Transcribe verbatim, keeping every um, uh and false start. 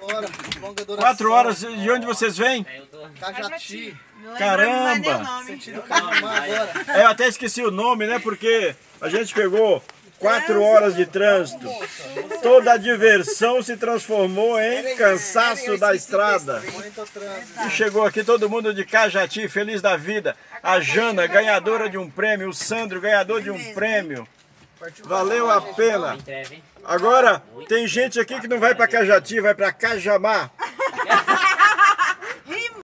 Quatro horas, de onde vocês vêm? Cajati. Caramba! Eu até esqueci o nome, né? Porque a gente pegou quatro horas de trânsito. Toda a diversão se transformou em cansaço da estrada. E chegou aqui todo mundo de Cajati, feliz da vida. A Jana, ganhadora de um prêmio. O Sandro, ganhador de um prêmio. Valeu a pena. Agora, tem gente aqui que não vai para Cajati, vai para Cajamar.